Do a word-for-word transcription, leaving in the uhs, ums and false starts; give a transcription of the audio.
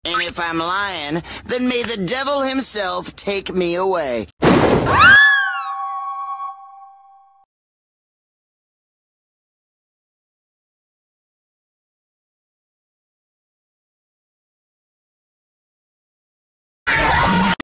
And if I'm lying, then may the devil himself take me away.